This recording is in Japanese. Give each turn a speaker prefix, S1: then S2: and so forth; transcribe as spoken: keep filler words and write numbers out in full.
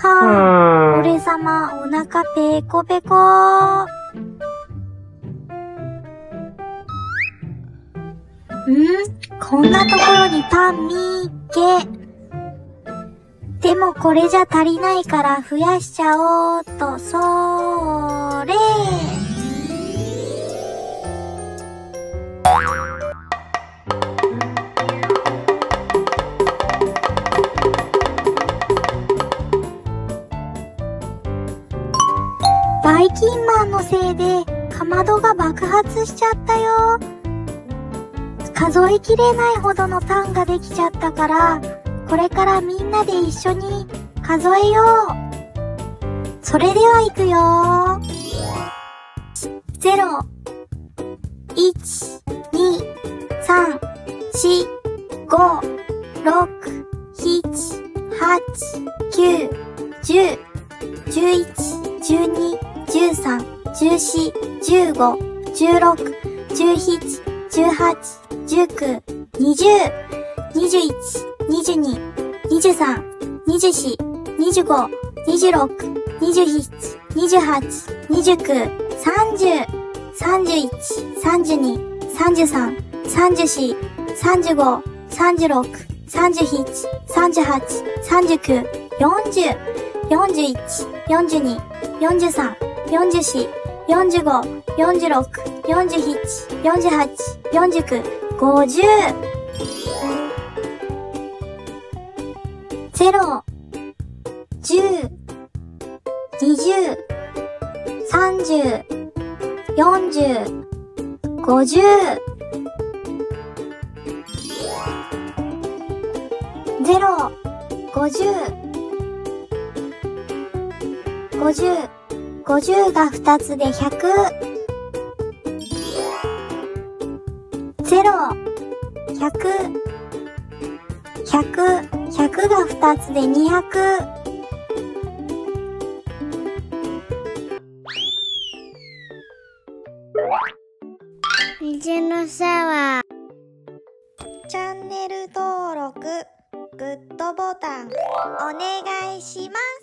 S1: はぁ、俺様お腹ペコペコ。ん？こんなところにパンみーっけ。でもこれじゃ足りないから増やしちゃおうっと、そーれー。バイキンマンのせいでかまどが爆発しちゃったよ。数えきれないほどのパンができちゃったから、これからみんなで一緒に数えよう。それではいくよー。ゼロ、いち、に、さん、よん、ご、ろく、なな、はち、きゅう、じゅう、じゅういち、じゅうに、じゅうさん、じゅうよん、じゅうご、じゅうろく、じゅうなな、じゅうはち、じゅうきゅう、にじゅう、にじゅういち、にじゅうに、にじゅうさん、にじゅうよん、にじゅうご、にじゅうろく、にじゅうなな、にじゅうはち、にじゅうきゅう、さんじゅう、さんじゅういち、さんじゅうに、さんじゅうさん、さんじゅうよん、さんじゅうご、さんじゅうろく、さんじゅうなな、さんじゅうはち、さんじゅうきゅう、よんじゅう、よんじゅういち、よんじゅうに、よんじゅうさん、よんじゅうよん、よんじゅうご、よんじゅうろく、よんじゅうなな、よんじゅうはち、よんじゅうきゅう、ごじゅう。ゼロ、じゅう、にじゅう、さんじゅう、よんじゅう、ごじゅう。ゼロ、ごじゅう、ごじゅう、ごじゅうがふたつでひゃく。ゼロ、ひゃく、ひゃく、ひゃくがふたつでにひゃく。
S2: 水のシャワー。
S1: チャンネル登録、グッドボタン、お願いします。